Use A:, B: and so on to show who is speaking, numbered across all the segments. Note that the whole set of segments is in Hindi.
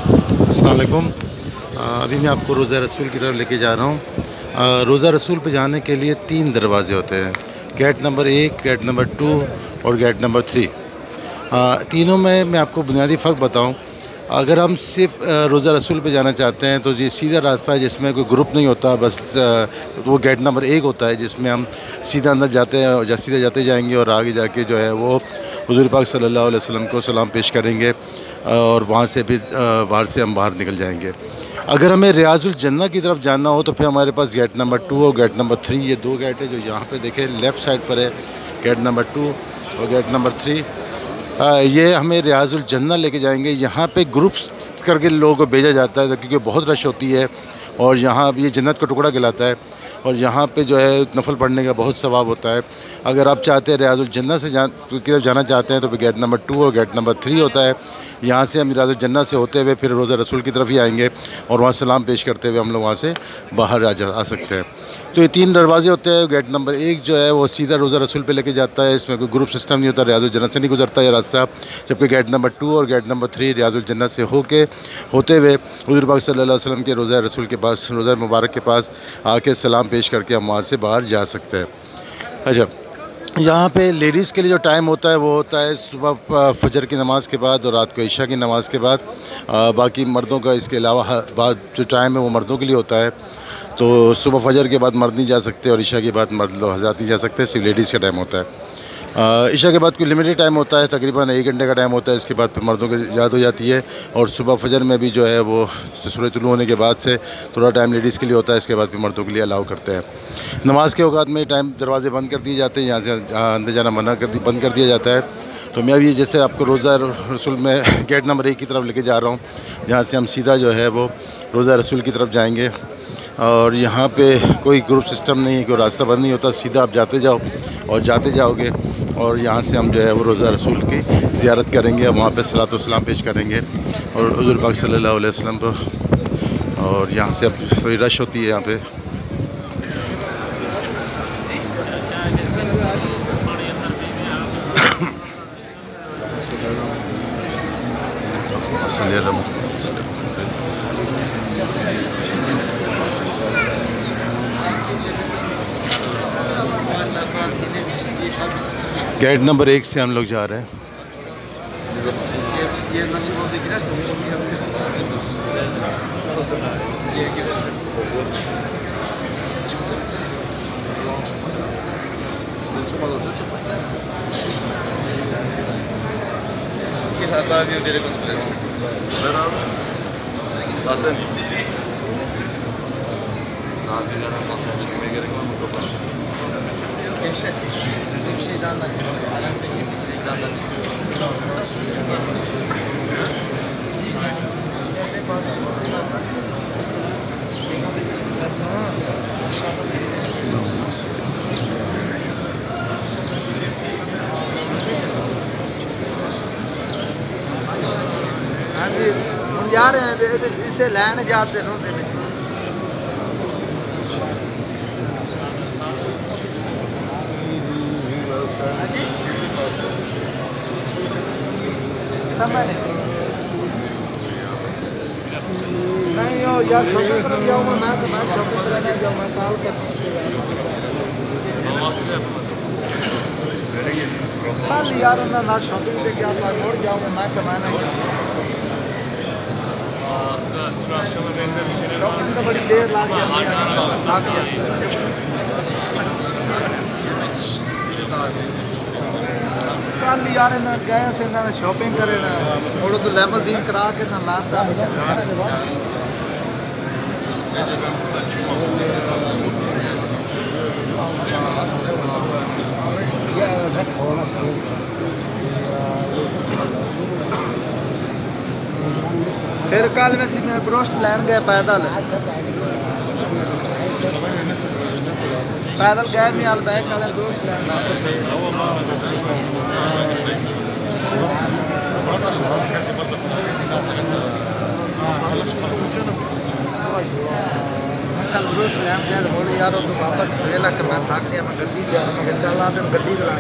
A: अस्सलाम वालेकुम। अभी मैं आपको रोज़ा रसूल की तरफ लेके जा रहा हूँ। रोज़ा रसूल पे जाने के लिए 3 दरवाज़े होते हैं। गेट नंबर 1, गेट नंबर 2 और गेट नंबर 3। तीनों में मैं आपको बुनियादी फ़र्क बताऊँ। अगर हम सिर्फ रोज़ा रसूल पे जाना चाहते हैं तो ये सीधा रास्ता है जिसमें कोई ग्रुप नहीं होता, बस वो गेट नंबर 1 होता है जिसमें हम सीधा अंदर जाते हैं और सीधे जाते जाएंगे और आगे जाके जो है वो हुज़ूर पाक सल्लल्लाहु अलैहि वसल्लम को सलाम पेश करेंगे और वहाँ से फिर बाहर से हम बाहर निकल जाएंगे। अगर हमें रियाजुल जन्नत की तरफ जाना हो तो फिर हमारे पास गेट नंबर 2 और गेट नंबर 3, ये 2 गेट है जो यहाँ पे देखें लेफ़्ट साइड पर है। गेट नंबर 2 और गेट नंबर 3 ये हमें रियाजुल जन्नत लेके जाएंगे। यहाँ पे ग्रुप्स करके लोगों को भेजा जाता है क्योंकि बहुत रश होती है और यहाँ ये जन्नत का टुकड़ा कहलाता है और यहाँ पे जो है नफल पढ़ने का बहुत सवाब होता है। अगर आप चाहते हैं रियाजुल जन्नत से की तरफ जाना चाहते हैं तो फिर गेट नंबर 2 और गेट नंबर 3 होता है। यहाँ से हम रियाजुल जन्नत से होते हुए फिर रोज़ा रसूल की तरफ ही आएंगे और वहाँ सलाम पेश करते हुए हम लोग वहाँ से बाहर आ सकते हैं। तो ये 3 दरवाजे होते हैं। गेट नंबर 1 जो है वो सीधा रोज़ा रसूल पे लेके जाता है, इसमें कोई ग्रुप सिस्टम नहीं होता, रियाजुल जन्नत से नहीं गुजरता ये रास्ता। जबकि गेट नंबर 2 और गेट नंबर 3 रियाजुल जन्नत से होते हुए हुज़ूर पाक सल्लल्लाहु अलैहि वसल्लम के रोज़ा रसूल के पास, रोज़ा मुबारक के पास आके सलाम पेश करके हम वहाँ से बाहर जा सकते हैं। अच्छा, यहाँ पे लेडीज़ के लिए जो टाइम होता है वो होता है सुबह फजर की नमाज़ के बाद और रात को इशा की नमाज़ के बाद। बाकी मर्दों का इसके अलावा बाद जो टाइम है वो मर्दों के लिए होता है। तो सुबह फजर के बाद मर्द नहीं जा सकते और इशा के बाद मर्द लोग हज़रात नहीं जा सकते, सिर्फ लेडीज़ का टाइम होता है। इशा के बाद कोई लिमिटेड टाइम होता है, तकरीबन 1 घंटे का टाइम होता है। इसके बाद फिर मर्दों की इजाज़त हो जाती है और सुबह फजर में भी जो है वो सूरज तुलू होने के बाद से थोड़ा टाइम लेडीज़ के लिए होता है, इसके बाद फिर मर्दों के लिए अलाउ करते हैं। नमाज के औकात में टाइम दरवाजे बंद कर दिए जाते हैं, यहाँ से अंदर जाना बंद कर दिया जाता है। तो मैं अभी जैसे आपको रोज़ा रसूल में गेट नंबर 1 की तरफ लेके जा रहा हूँ, जहाँ से हम सीधा जो है वो रोज़ा रसूल की तरफ जाएंगे और यहाँ पे कोई ग्रुप सिस्टम नहीं है, कोई रास्ता बंद नहीं होता, सीधा आप जाते जाओ और जाते जाओगे और यहाँ से हम जो है वो रोज़ा रसूल की ज़ियारत करेंगे, वहाँ पे सलात व सलाम पेश करेंगे और हुज़ूर पाक सल्लल्लाहु अलैहि वसल्लम को। और यहाँ से अब थोड़ी रश होती है यहाँ पे। गेट नंबर 1 से हम लोग जा रहे हैं।
B: Bizim şeyden anlatıyor. Alansa girdiğinde anlatıyor. हम जा रहे हैं, इसे लैंड जाते रोते नहीं। नहीं हो यार, शॉपिंग करने जाऊँ मैं तो मैं शॉपिंग करने जाऊँ, मैं कॉल कर कल यार ना शॉपिंग पे क्या साथ मोड़ जाऊँ मैं कमाना ही शॉपिंग तो बड़ी देर लग जाती है। कल यार ना गए से ना शॉपिंग करे ना थोड़ा तो लेमोजीन करा के ना लाता फिर कल में मैं ब्रोस्ट लैन गए पैदल गए मैं आल बैग कल ब्रोस्ट लैन कल ब्रोस्ट लैन गए बोले यार तो वापस वेला कर मैं थक गया, मैं गड्डी जा रहा हूँ, चल आ तो गड्डी चला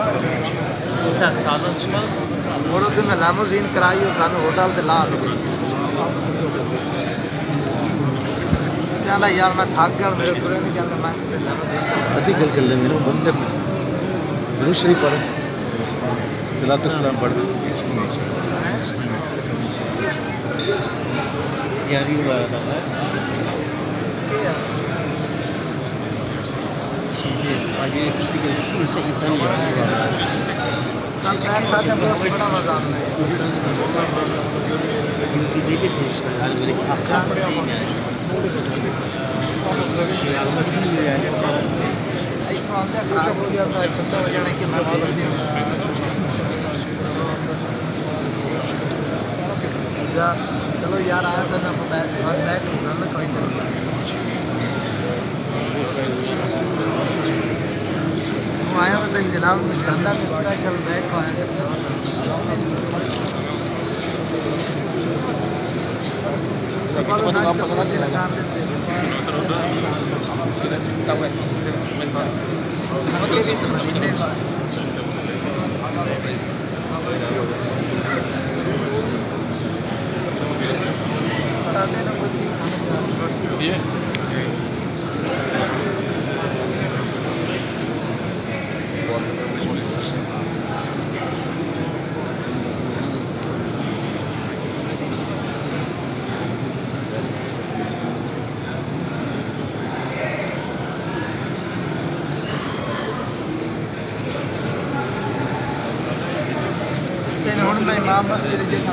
B: जाता साधन और मैं लेमोजीन कराई और सानू होटल ते ला के चला यार मैं थक गया मेरे पूरे नहीं चलता मैं
A: आधी गल कर लेंगे ना बंद कर दुरूद शरीफ पढ़ सलातो सलाम पढ़
C: यारी हुआ था आज ये स्पीकर से इंसान
B: कल बैठ साथ में बड़ा मजा आता है
C: इनकी देखिए से मेरे ख्याल से नहीं है
B: खराब हो गया था छत्ता बजाने की मैं बहुत चलो यार आया तो ना बैक होगा ना कोई आया तो जनाब ठंडा में स्पेशल बैग आया मैं इमाम मस्जिद देखा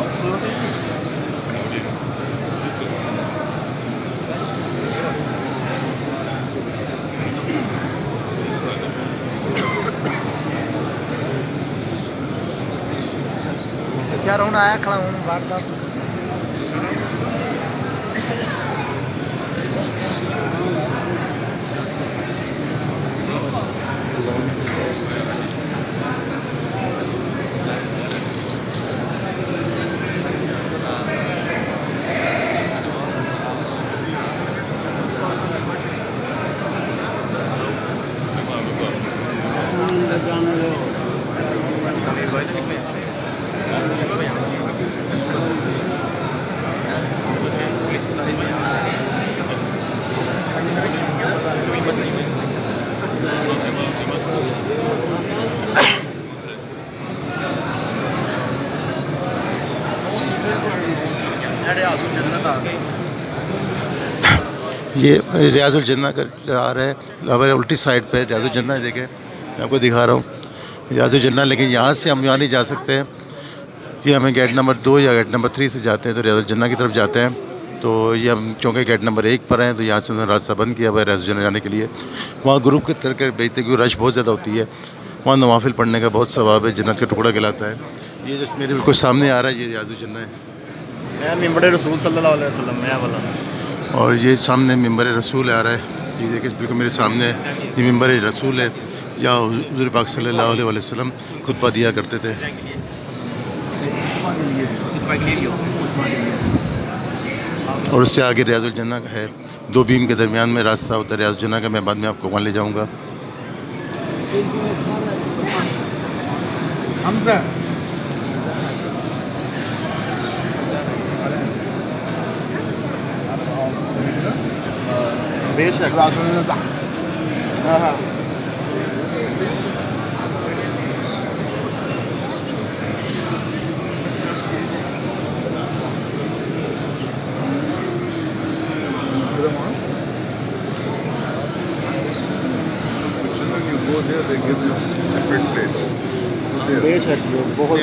B: यार हूँ आया खड़ा हूँ वारदात
A: ये रियाजुल जन्ना का आ रहा है हमारे उल्टी साइड पे रियाजुल जन्ना देखें मैं आपको दिखा रहा हूँ रियाजुल जन्ना। लेकिन यहाँ से हम यहाँ नहीं जा सकते हैं कि हमें गेट नंबर 2 या गेट नंबर 3 से जाते हैं तो रियाजुल जन्ना की तरफ जाते हैं। तो ये हम चूँकि गेट नंबर 1 पर हैं तो यहाँ से उन्होंने रास्ता बंद किया हुआ है रियाजुल जन्ना जाने के लिए। वहाँ ग्रुप के तरह कर भेजते क्योंकि रश बहुत ज़्यादा होती है। वहाँ नवाफिल पढ़ने का बहुत सवाब है, जन्नत का टुकड़ा कहलाता है। ये जिस मेरे बिल्कुल सामने आ रहा है ये रियाजुल जन्ना है
C: मिंबर रसूल सल्लल्लाहु अलैहि वसल्लम मैं वाला
A: और ये सामने मिंबर रसूल आ रहा है। ये देखिए बिल्कुल मेरे सामने ये मिंबर रसूल है या हुज़ूर पाक सल्लल्लाहु अलैहि वसल्लम खुतबा दिया करते थे। और उससे आगे रियाजुल जन्ना है, 2 बीम के दरमियान में रास्ता होता है रियाजुल जन्ना का। मैं बाद में आपको वहाँ ले जाऊँगा।
C: बेशक बेशक बहुत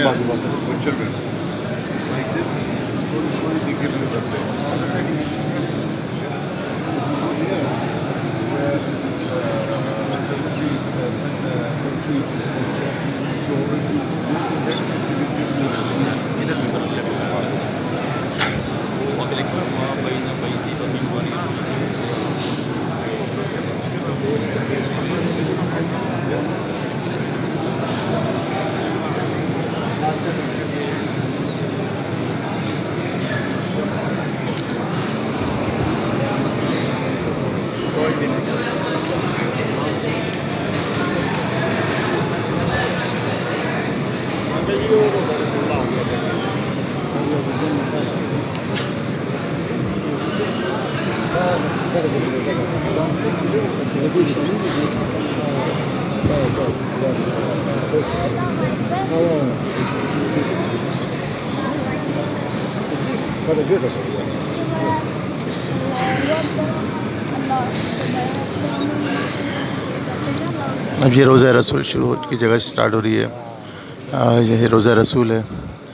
A: अब ये रोज़ा रसूल शुरू की जगह स्टार्ट हो रही है। यह रोज़ा रसूल है।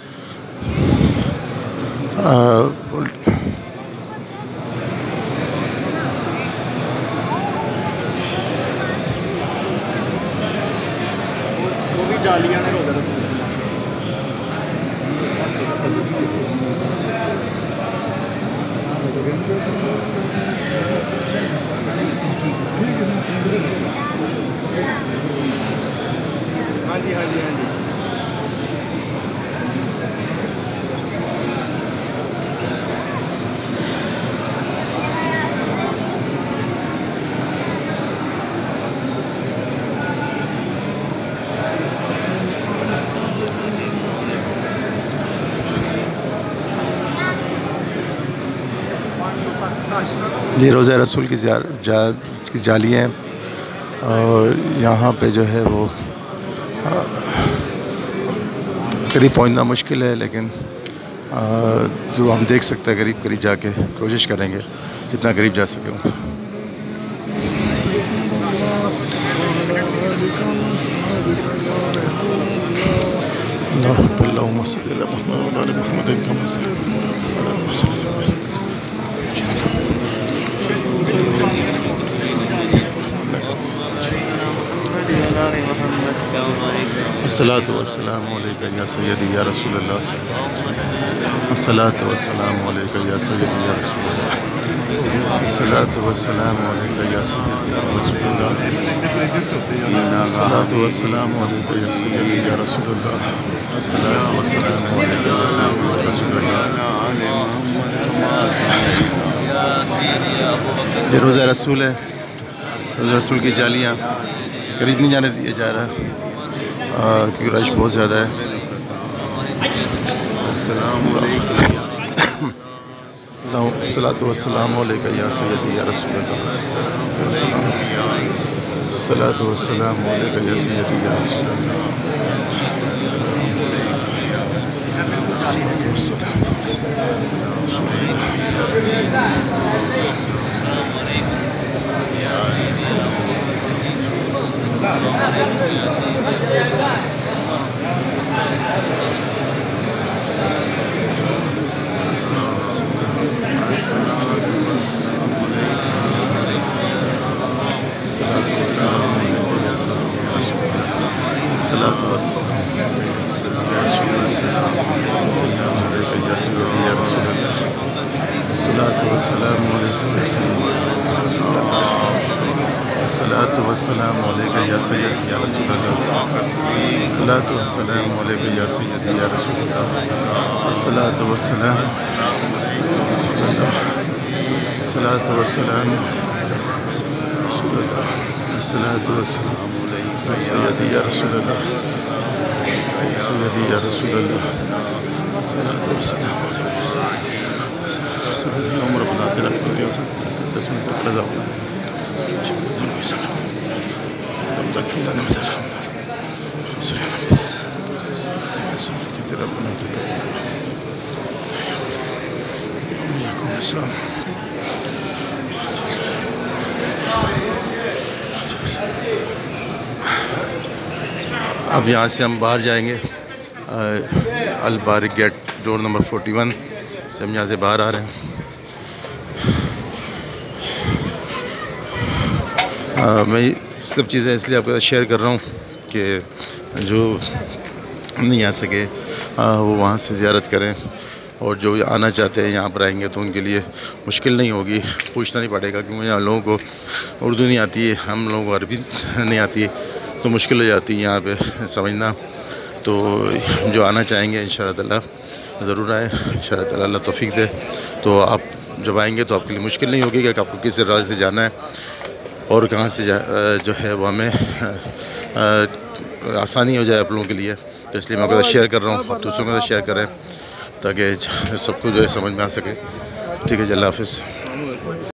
C: वो भी जालियां ने रोज़ा रसूल हाँ जी हाँ जी हाँ जी।
A: ये रोज़ा रसूल की जालियाँ हैं और यहाँ पे जो है वो करीब पहुँचना मुश्किल है, लेकिन जो हम देख सकते हैं करीब करीब जाके कोशिश करेंगे जितना करीब जा सकें। अस्सलातु वस्सलामु अलैका या सय्यदी या रसूलल्लाह, अस्सलातु वस्सलामु अलैका या सय्यदी या रसूलल्लाह, अस्सलातु वस्सलामु अलैका या सय्यदी या रसूलल्लाह, अस्सलातु वस्सलामु अलैका या सय्यदी या रसूलल्लाह, अस्सलातु वस्सलामु अलैका या सय्यदी या रसूलल्लाह। ये रोज़ा रसूल है। रोज़ा रसूल की जालियाँ करीब नहीं जाने दिया जा रहा क्योंकि रश बहुत ज़्यादा है। अस्सलातु वस्सलामु अलैका या सय्यदी या रसूलल्लाह, अस्सलातु वस्सलामु अलैका या सय्यदी या रसूलल्लाह, अस्सलातु वस्सलामु अस्सलातु वस्सलामु अलैका या सय्यदी या रसूलल्लाह, अस्सलातु वस्सलामु अलैका या सय्यदी या रसूलल्लाह, अस्सलातु वस्सलामु अलैका या सय्यदी या रसूलल्लाह, अस्सलातु वस्सलामु अलैका या सय्यदी या रसूलल्लाह, अस्सलातु वस्सलामु अस्सलातु वस्सलामु रसूलल्लाह, अस्सलातु वस्सलामु सय्यदी या रसूलल्लाह, सय्यदी या रसूलल्लाह, अस्सलातु वस्सलामु اللهم ربنا آتنا في الدنيا حسنة وفي الآخرة عذاب النار شكرا ذنبي سلام اللهم اغفر لنا وترحمنا كثير ربنا تقبل اللهم إياكم الإسلام अब यहाँ से हम बाहर जाएंगे। अल बारिक गेट डोर नंबर 41 से हम यहाँ से बाहर आ रहे हैं। मैं सब चीज़ें इसलिए आपके साथ शेयर कर रहा हूँ कि जो नहीं आ सके वो वहाँ से ज़ियारत करें, और जो आना चाहते हैं यहाँ पर आएंगे तो उनके लिए मुश्किल नहीं होगी, पूछना नहीं पड़ेगा, क्योंकि यहाँ लोगों को उर्दू नहीं आती है, हम लोगों को अरबी नहीं आती है, तो मुश्किल हो जाती है यहाँ पे समझना। तो जो आना चाहेंगे इंशाअल्लाह ताला ज़रूर आए, इंशाअल्लाह ताला अल्लाह तौफीक दे। तो आप जब आएंगे तो आपके लिए मुश्किल नहीं होगी कि आपको किस राह से जाना है और कहाँ से जो है वो हमें आसानी हो जाए आप लोगों के लिए। तो इसलिए मैं आपके साथ शेयर कर रहा हूँ, आप दूसरों के साथ शेयर करें ताकि सबको जो है समझ में आ सके। ठीक है जी, अल्लाह हाफ़िज़।